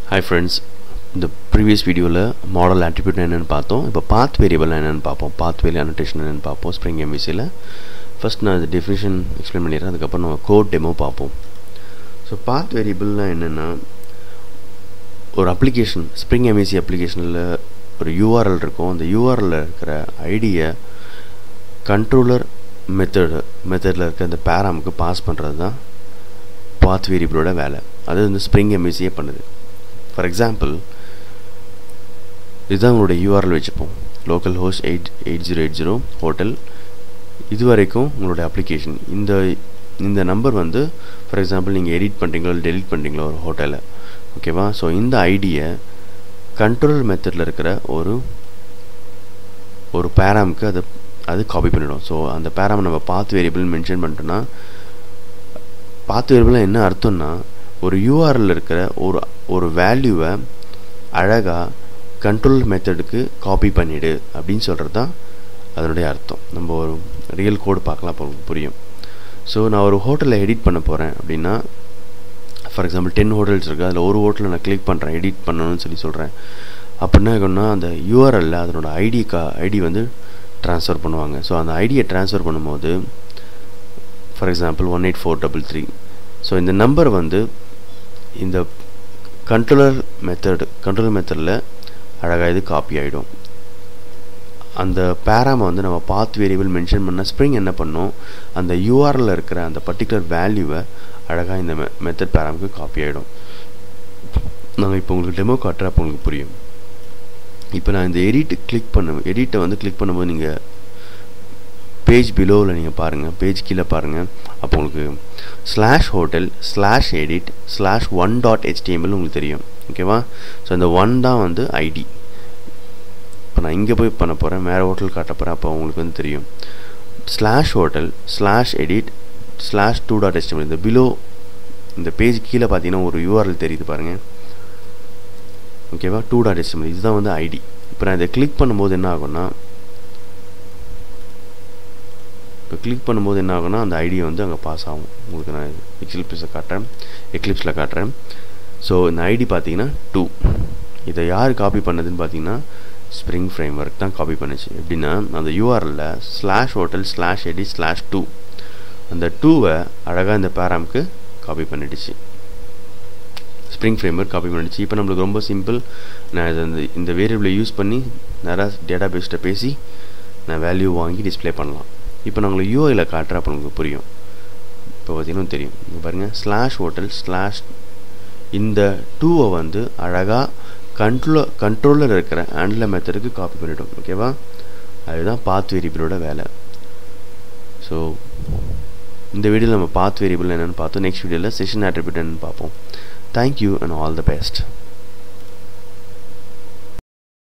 Hi friends, in the previous video model attribute என்னன்னு பார்த்தோம். இப்போ path variable என்னன்னு பார்ப்போம். path value annotation என்னன்னு பார்ப்போம் Spring MVC ல. First நான் the definition explain பண்ணிடுறேன். அதுக்கு அப்புறம் நம்ம code demo பார்ப்போம். So path variable என்னன்னா ஒரு application Spring MVC applicationல ஒரு URL இருக்கும். அந்த URL ல இருக்கிற ஐடியை controller மெத்தட்ல இருக்க அந்த paramக்கு பாஸ் பண்றது தான் path variable ஓட வேலை. அது வந்து Spring MVC பண்ணுது. For example, இதுதான் உங்களுடைய URL வச்சுப்போம் localhost 8080 hotel. இது வரைக்கும் உங்களுடைய அப்ளிகேஷன் இந்த நம்பர் வந்து ஃபார் எக்ஸாம்பிள் நீங்கள் எடிட் பண்ணுறீங்களோ டெலிட் பண்ணுறீங்களோ ஒரு ஹோட்டலில், ஓகேவா? ஸோ இந்த ஐடியை கண்ட்ரோல் மெத்தடில் இருக்கிற ஒரு பேராமுக்கு அது காப்பி பண்ணிடும். ஸோ அந்த பேராமை நம்ம பாத் வேரியபிள் மென்ஷன் பண்ணிட்டோன்னா, பாத் வேரியபிள் என்ன அர்த்தம்னா ஒரு URL இருக்கிற ஒரு வேல்யூவை அழகாக கண்ட்ரோல் மெத்தடுக்கு காப்பி பண்ணிடு அப்படின்னு சொல்கிறது தான் அதனுடைய அர்த்தம். நம்ம ஒரு ரியல் கோடு பார்க்கலாம், அப்போ புரியும். ஸோ நான் ஒரு ஹோட்டலில் எடிட் பண்ண போகிறேன் அப்படின்னா, ஃபார் எக்ஸாம்பிள் 10 ஹோட்டல்ஸ் இருக்குது, அதில் ஒரு ஹோட்டலில் நான் கிளிக் பண்ணுறேன் எடிட் பண்ணணும்னு சொல்கிறேன். அப்படின்னா என்ன, அந்த URL அதனோட ஐடி வந்து ட்ரான்ஸ்ஃபர் பண்ணுவாங்க. ஸோ அந்த ஐடியை ட்ரான்ஸ்ஃபர் பண்ணும்போது ஃபார் எக்ஸாம்பிள் 18433. ஸோ இந்த நம்பர் வந்து இந்த கண்ட்ரோலர் மெத்தடில் அழகாக இது காப்பி ஆகிடும். அந்த பேராமை வந்து நம்ம பாத் வேரியபிள் மென்ஷன் பண்ண ஸ்ப்ரிங் என்ன பண்ணும், அந்த URL இருக்கிற அந்த பர்டிகுலர் வேல்யூவை அழகாக இந்த மெத்தட் பேராமுக்கு காப்பி ஆகிடும். நாங்கள் இப்போ உங்களுக்கு டெமோ காட்டுறேன், அப்போ உங்களுக்கு புரியும். இப்போ நான் இந்த எடிட்டை வந்து கிளிக் பண்ணும்போது நீங்கள் பேஜ் பிலோவில் நீங்கள் பாருங்கள், பேஜ் கீழே பாருங்கள். அப்போ உங்களுக்கு /hotel/edit/1.html உங்களுக்கு தெரியும், ஓகேவா? ஸோ இந்த 1 தான் வந்து ஐடி. இப்போ நான் இங்கே போய் பண்ண போகிறேன், வேறு ஹோட்டல் காட்ட போகிறேன், அப்போ உங்களுக்கு வந்து தெரியும் /hotel/edit/2.html. இந்த பிலோ இந்த பேஜ் கீழே பார்த்தீங்கன்னா ஒரு URL தெரியுது பாருங்கள், ஓகேவா? 2.html இதுதான் வந்து ஐடி. இப்போ நான் இதை கிளிக் பண்ணும்போது என்ன ஆகும்னா, அந்த ஐடியை வந்து அங்கே பாஸ் ஆகும். உங்களுக்கு நான் எக்லிப்ஸில் காட்டுறேன். ஸோ இந்த ஐடி பார்த்தீங்கன்னா 2. இதை யார் காப்பி பண்ணதுன்னு பார்த்தீங்கன்னா ஸ்ப்ரிங் ஃப்ரேம்வொர்க் தான் காப்பி பண்ணுச்சு. எப்படின்னா அந்த URL /hotel/edit/2 அந்த 2வை அழகாக இந்த பேராமுக்கு காப்பி பண்ணிடுச்சு, ஸ்ப்ரிங் ஃப்ரேம்வொர்க் காப்பி பண்ணிடுச்சு. இப்போ நம்மளுக்கு ரொம்ப சிம்பிள். நான் இந்த வேரியபிளை யூஸ் பண்ணி நிறையா டேட்டா பேஸ்ட்டை பேசி நான் வேல்யூ வாங்கி டிஸ்பிளே பண்ணலாம். இப்போ நான் உங்களுக்கு UIயில் காட்டுறேன், அப்போ உங்களுக்கு புரியும். இப்போ பார்த்தீங்கன்னா தெரியும், இங்கே பாருங்கள் /hotel/ இந்த 2வை வந்து அழகாக கண்ட்ரோலர் இருக்கிற ஹேண்ட்லர் மெத்தடுக்கு காப்பி பண்ணிவிடும், ஓகேவா? அதுதான் பாத் வேரியபிளோட வேலை. ஸோ இந்த வீடியோவில் நம்ம பாத் வேரியபிள் என்னென்னு பார்த்தோம். நெக்ஸ்ட் வீடியோவில் செஷன் அட்ரிபியூட் என்னென்னு பார்ப்போம். Thank you and all the best.